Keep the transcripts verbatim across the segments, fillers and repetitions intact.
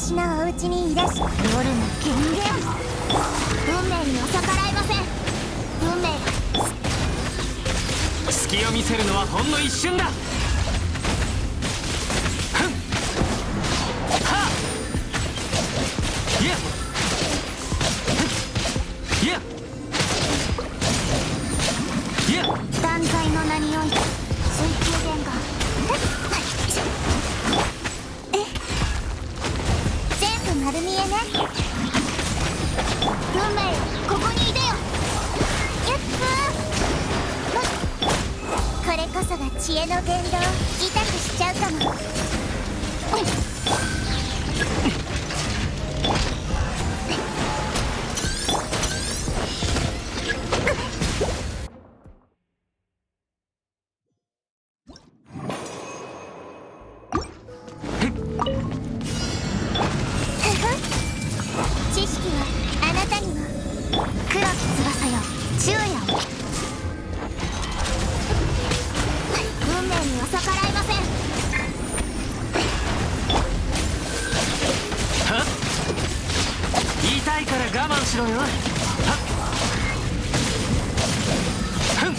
私のお家にいらっしゃ夜の権限運命には逆らえません。運命が隙を見せるのはほんの一瞬だ。ふんはっいやいやいや断罪の名において水中伝がえ全部丸見えね。運命よここにいでよ。やっふーこれこそが知恵の伝道。痛くしちゃうかも。知識はあなたにも。黒き翼よ昼夜を。運命には逆らえません。 はっ痛いから我慢しろよ。はっふん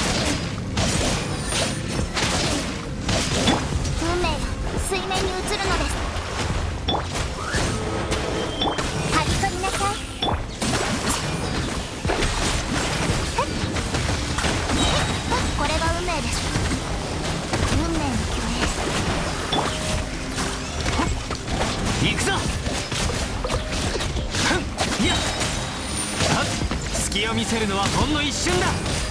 運命が水面に映るのです。はびこりなさい。これが運命です。運命の行くぞ。ふんいやはっ隙を見せるのはほんの一瞬だ。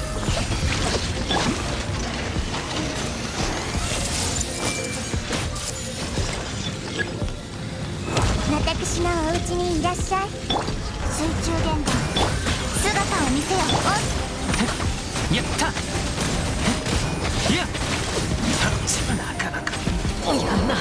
私のお家にいらっしゃい。水中玄関姿を見せよ。 やったいやなかなかやんな。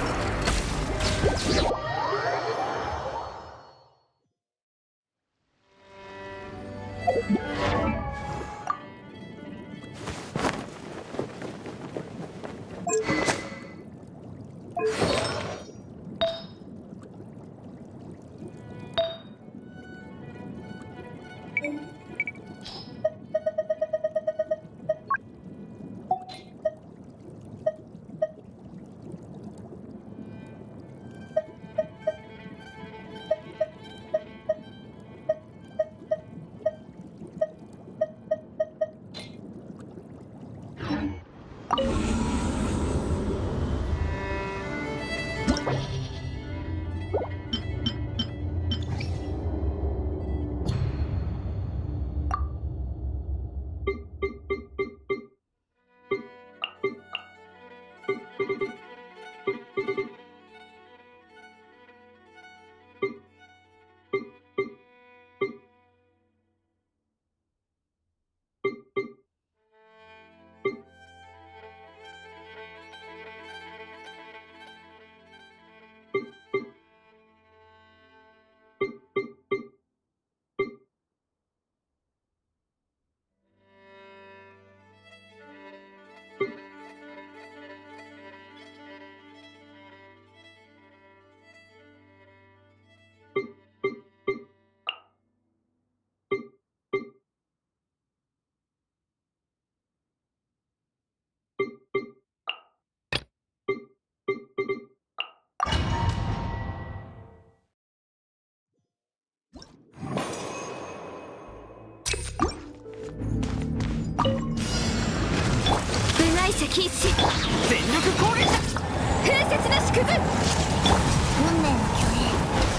禁止全力攻撃だ。風雪の縮図。 運命の巨栄。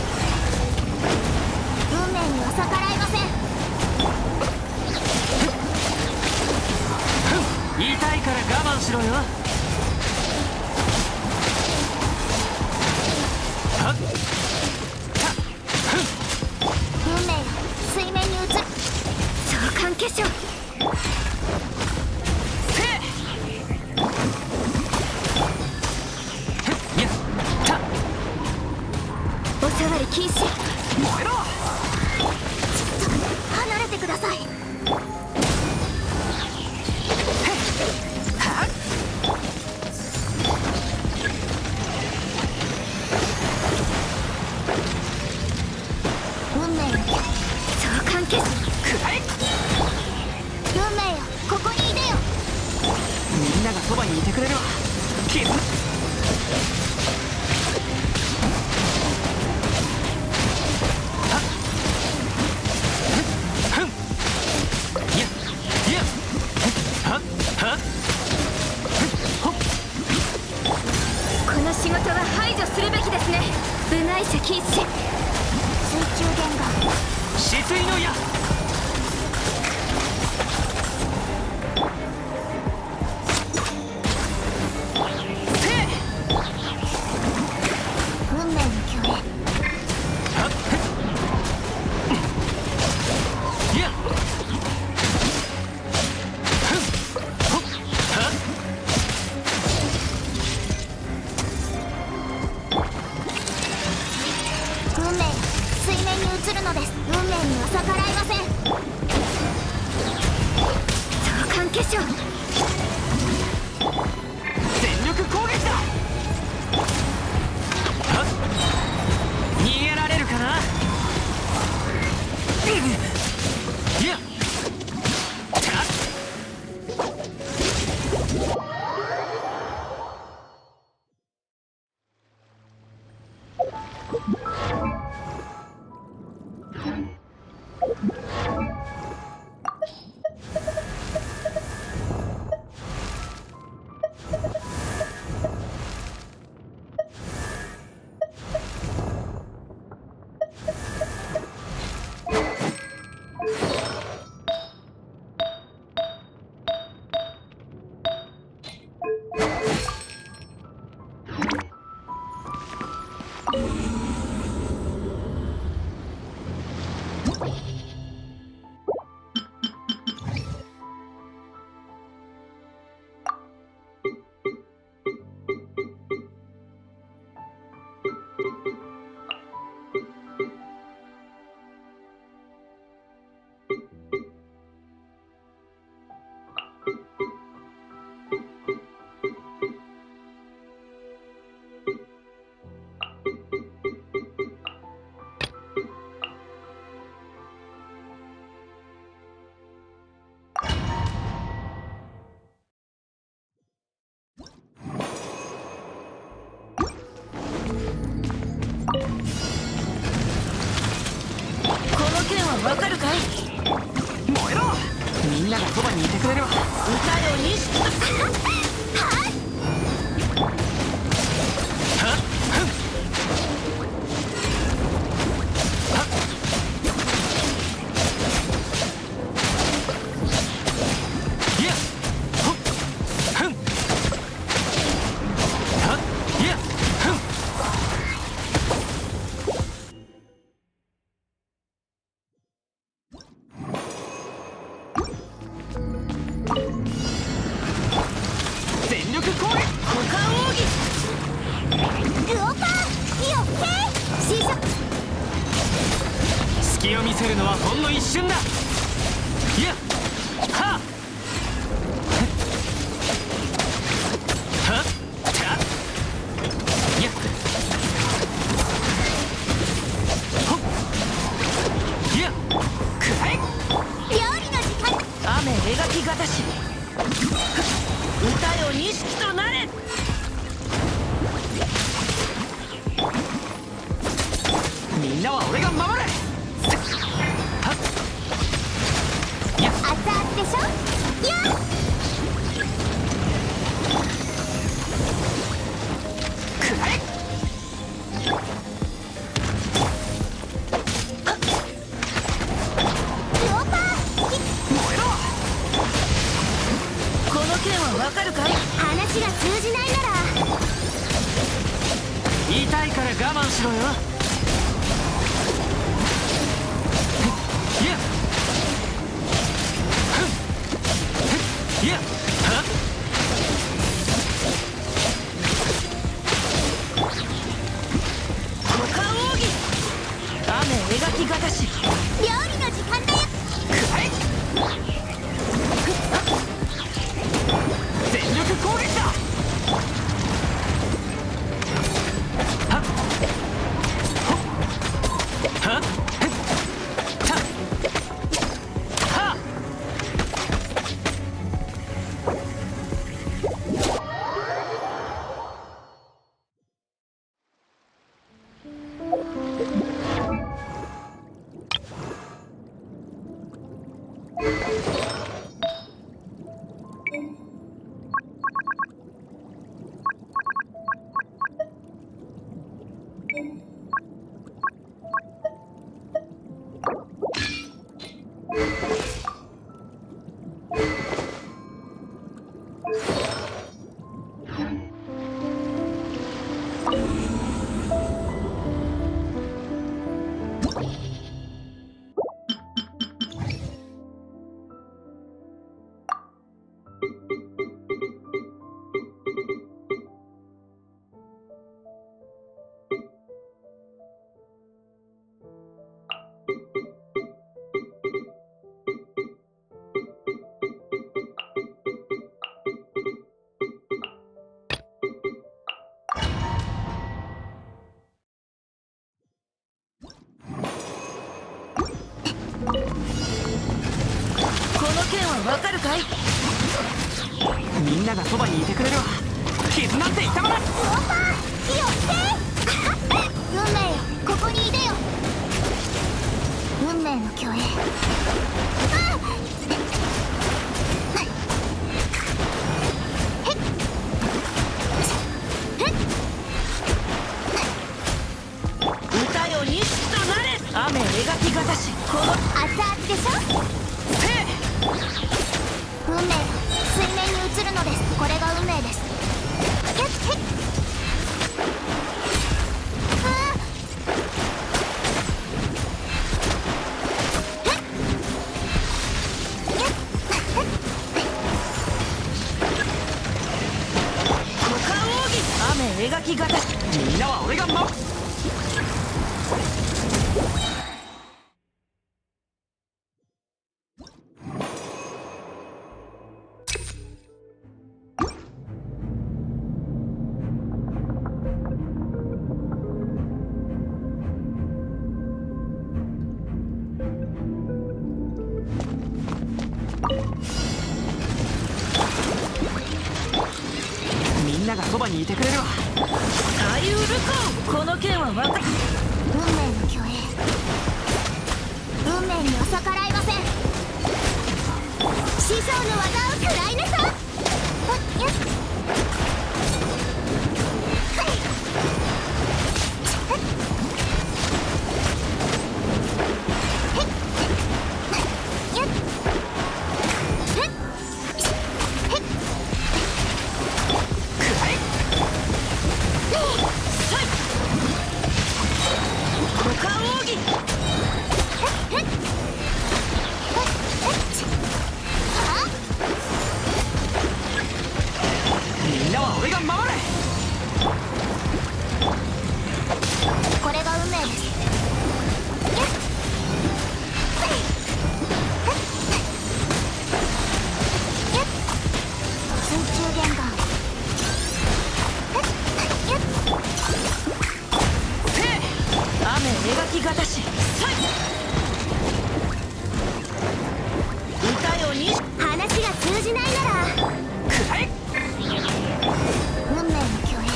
運命には逆らえません。 痛いから我慢しろよ。はっ運命が水面に映る。 召喚結晶。おさわり禁止。 燃えろ。 離れてください。 決くらえ。 運命よ、ここにいでよ。 みんながそばにいてくれるわ。キズこの仕事は排除するべきですね。部外者禁止。 水中弦が止水の矢。 運命の共演。運命よ、水面に映るのです。運命には逆らいません。 相関化粧。 全力攻撃だ。逃げられるかな。いやわかるかい。 燃えろ。みんながそばにいてくれるわ。 歌よ錦。 全力攻撃。 股間奥義。 ルオパーイオッケー。シーショ。 隙を見せるのはほんの一瞬だ。いやはっはっはっいやほっいやくらえ。 料理の時間。 雨描きがたし。歌よ錦となれ。 みんなは俺が守る。はっ熱々でしょ。やっくらえ。 ルオパー。 燃えろ。 この件はわかるかい。 話が通じないなら痛いから我慢しろよ。いやいやはっ股間奥義。雨描きがたし。 料理の時間だよ。 くらえ。全力攻撃だ。はっはっはっわかるかい？ みんながそばにいてくれるわ。傷なんて痛まない。 ウォーパー火をつけ運命よ、ここにいでよ。運命の虚栄。 歌よ日となれ。雨描きがたしこの熱々でしょ。運命よ、水面に映るのです。これが運命です。へっへっあ股間奥義雨描きがたし。 みんなは俺が守る。みんながそばにいてくれるわ。 サイウルコンこの件は分かる。 運命の虚栄。運命には逆らいません。師匠の技を食らいなさい。やっみんなは俺が守れ。 これが運命です。水中玄関。 雨描きがたし歌よに話が通じないならくらえ。 運命の虚栄。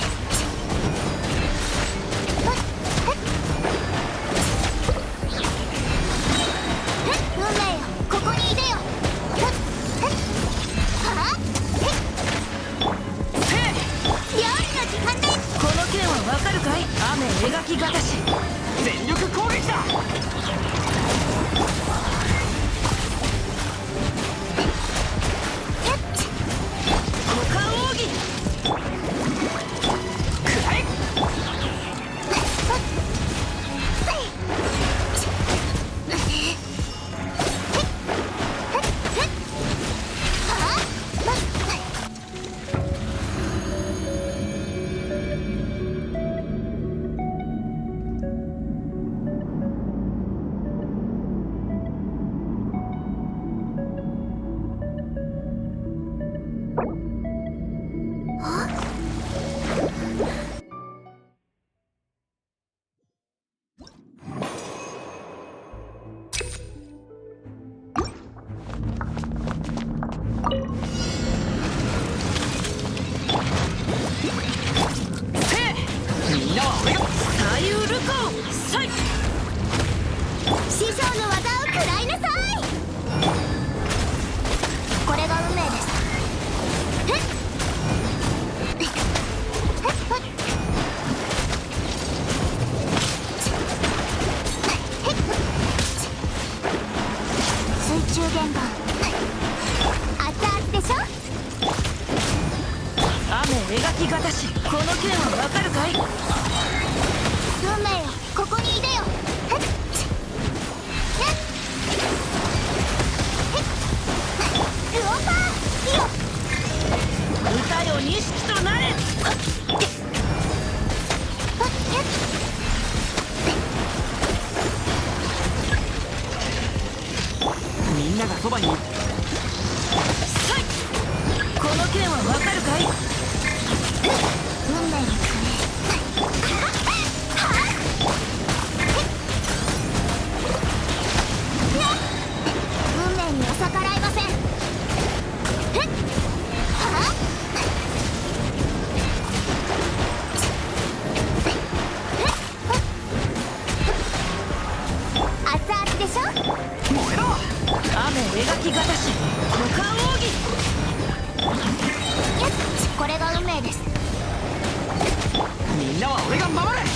運命よ、ここにいでよ。はあ料理の時間です。 この件は分かるかい？雨描きがたし全力攻撃だ。 股間奥義くらえ。みんなは俺がサイウルコンサイ師匠の技を食らいなさい。これが運命です。へっへっそばにいる。 さい、この剣はわかるかい？ 運命の鐘。運命には逆らいません。熱々でしょ。 燃えろ。 雨描きがたし股間奥義。 よし、これが運命です。 みんなは俺が守れ。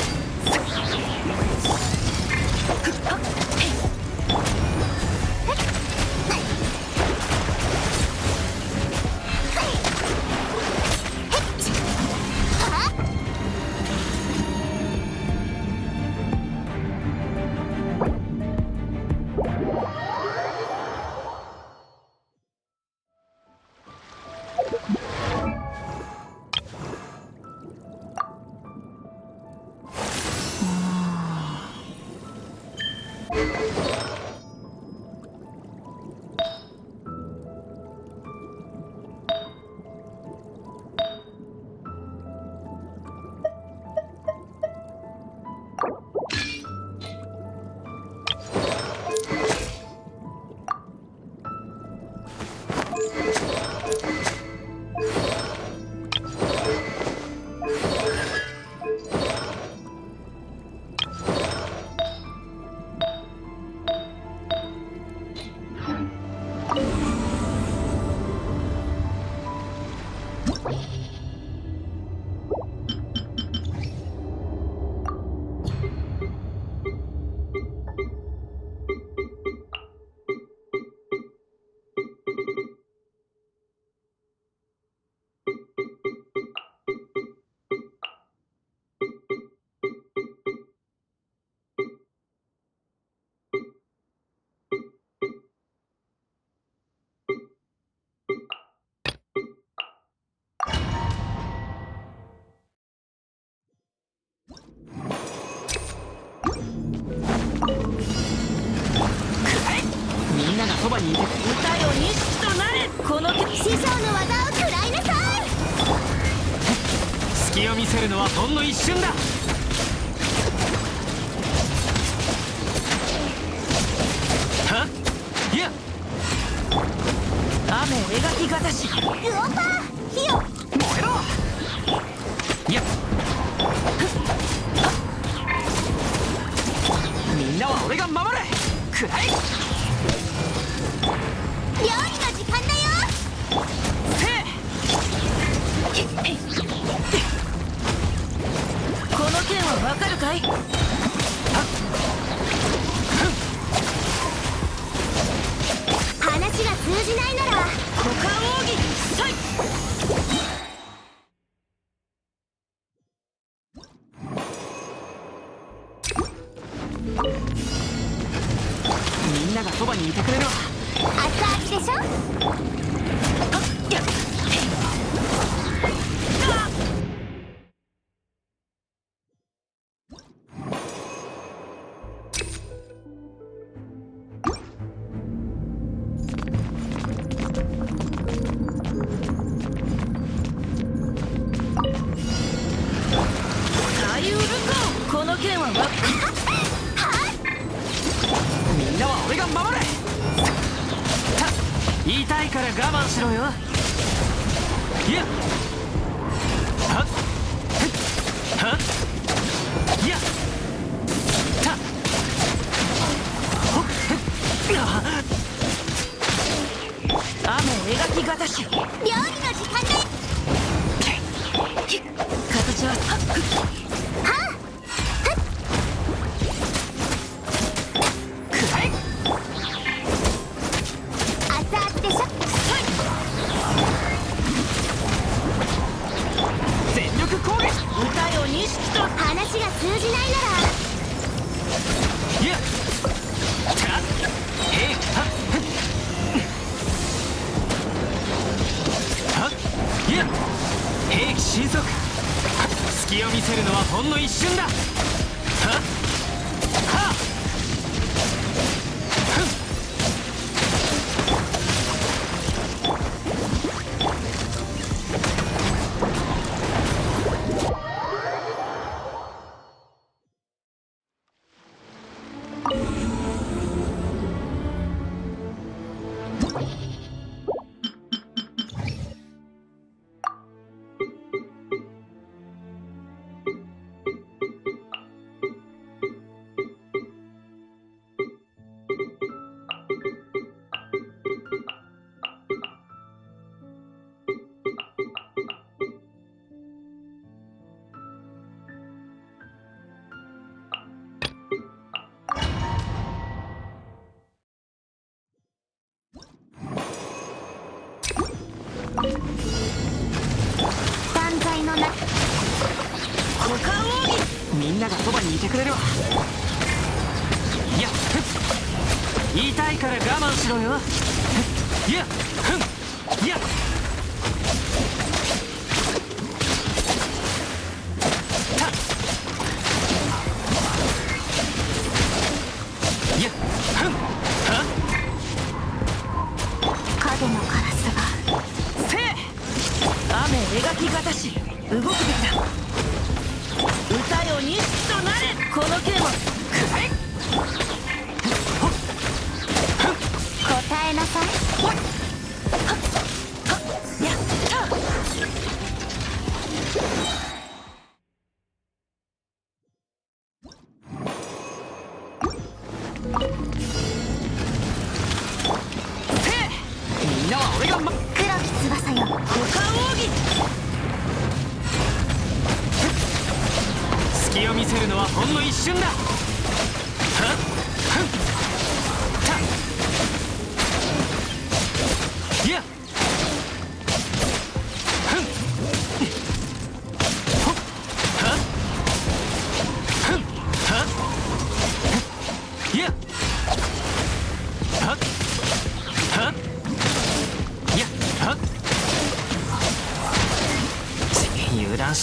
みんながそばにいて、 歌よ錦となれ。この剣、 師匠の技を食らいなさい。 隙を見せるのはほんの一瞬だ。はっ、いや、 雨描きがたし。 ウオパー火を。 燃えろ。いや、みんなは俺が守れ。くらい。 料理の時間だよ。 せこの剣はわかるかい？ 話が通じないなら股間奥義。さい。 みんながそばにいてくれるわ。 熱々でしょ。 やっさいうるか。この剣はわかみんなは俺が守れ。言いたいから我慢しろよ。いや、はっはっ、いや、たほっあ。 雨描きがたし。 料理の時間だよ。 形ははくらい。 あ、熱々でしょ。 全力攻撃。 歌よ錦と。 話が通じないならいや、たっへいはっはっ、いや、兵器神速。隙を見せるのはほんの一瞬だ。はっはっふんみんながそばにいてくれるわ。いや、ふん、痛いから我慢しろよ。いや、ふん、いや、たいや、ふん、は影のカラスがせい。雨描きがたし動くべきだ。歌よ錦となれ。この剣はくらえ。 答えなさい。 ほいはっはっやった。せい。みんなは俺がま黒き翼よ。 股間奥義。隙を見せるのはほんの一瞬だ。はっふんたいやふんほっはっふんはっいやはっはっいやはっち油断した。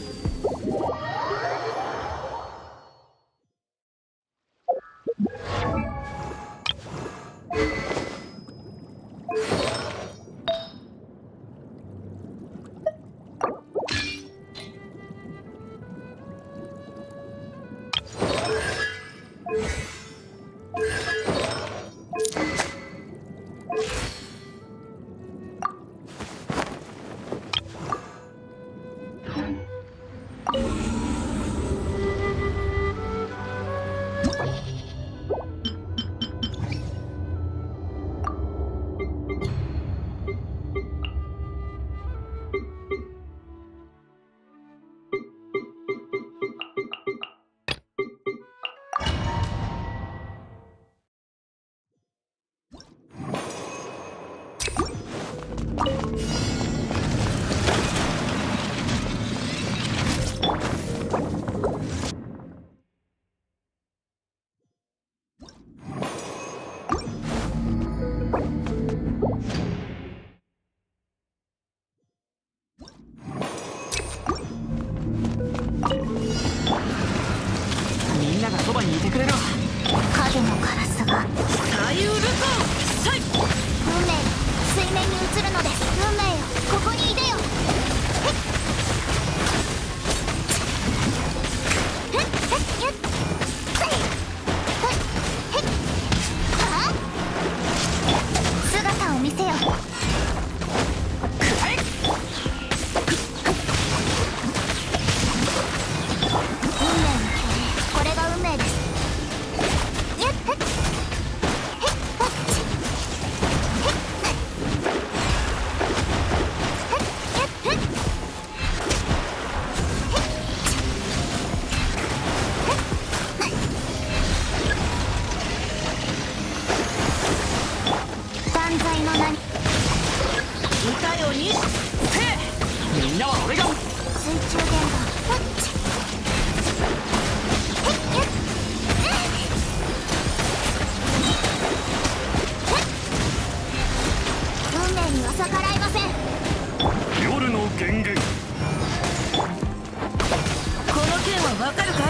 みんながそばにいてくれるわ。 影のカラスが左右ルコさい。 運命よ、水面に映るのです。運命よ、ここにいでよ。へっへっへっへっへっへっはあ、姿を見せよ。 くらえ。 運命の距離、これが運命です。やっへっへっほっちへっへっへっへっへっ断罪の名に歌よにせい。みんなは俺が水中言動ほっちへっへっ運命には逆らいません。 夜の権限。 この剣はわかるか。